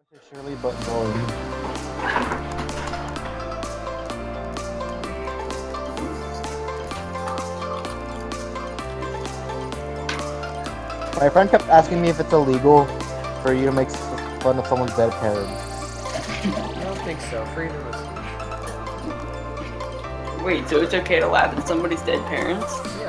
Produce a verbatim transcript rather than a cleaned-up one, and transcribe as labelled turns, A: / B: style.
A: Surely, but boring. My friend kept asking me if it's illegal for you to make fun of someone's dead parents.
B: I don't think so. Freedom of speech.
C: Wait, so it's okay to laugh at somebody's dead parents?